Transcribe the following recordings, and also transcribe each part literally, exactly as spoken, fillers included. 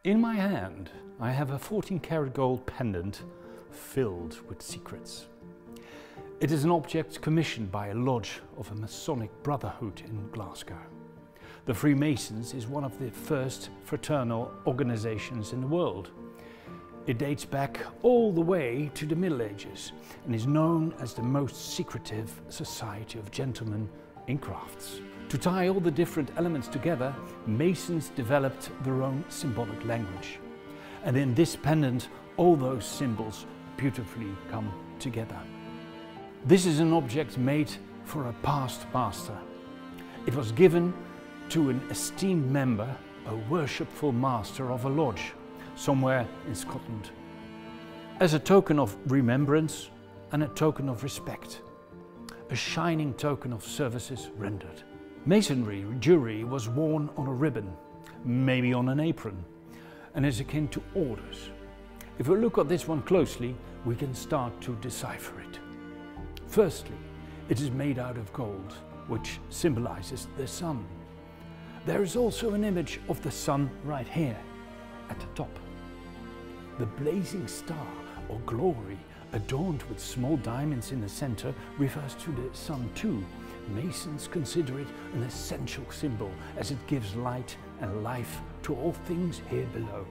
In my hand, I have a fourteen karat gold pendant filled with secrets. It is an object commissioned by a lodge of a masonic brotherhood in Glasgow. The Freemasons is one of the first fraternal organizations in the world. It dates back all the way to the Middle Ages and is known as the most secretive society of gentlemen in crafts. To tie all the different elements together, Masons developed their own symbolic language. And in this pendant, all those symbols beautifully come together. This is an object made for a past master. It was given to an esteemed member, a worshipful master of a lodge, somewhere in Scotland, as a token of remembrance and a token of respect, a shining token of services rendered. Masonry jewellery was worn on a ribbon, maybe on an apron, and is akin to orders. If we look at this one closely, we can start to decipher it. Firstly, it is made out of gold, which symbolizes the sun. There is also an image of the sun right here, at the top. The blazing star or glory, adorned with small diamonds in the center, refers to the sun too. Masons consider it an essential symbol as it gives light and life to all things here below.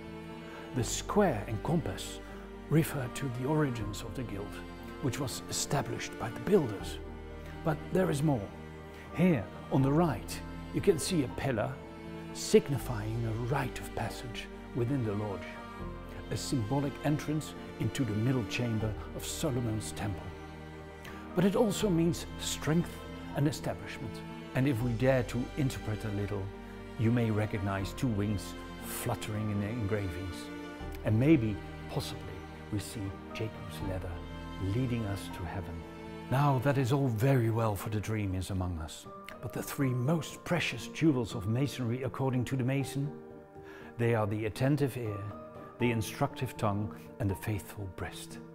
The square and compass refer to the origins of the guild, which was established by the builders. But there is more. Here on the right you can see a pillar signifying a rite of passage within the lodge, a symbolic entrance into the middle chamber of Solomon's temple. But it also means strength and establishment. And if we dare to interpret a little, you may recognize two wings fluttering in the engravings. And maybe, possibly, we see Jacob's ladder leading us to heaven. Now that is all very well for the dreamers among us, but the three most precious jewels of Masonry according to the Mason, they are the attentive ear, the instructive tongue and the faithful breast.